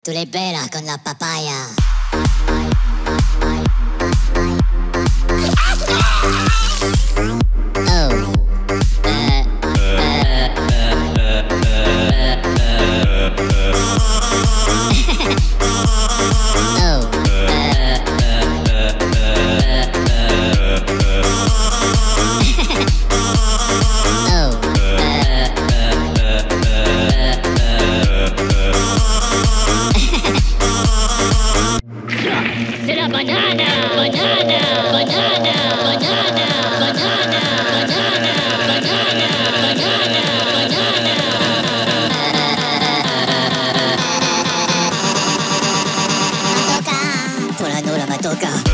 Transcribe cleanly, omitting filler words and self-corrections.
Tú le pelas con la papaya. Será banana, banana, banana, banana, banana, banana, banana, banana, banana. Toca, por la nora me toca.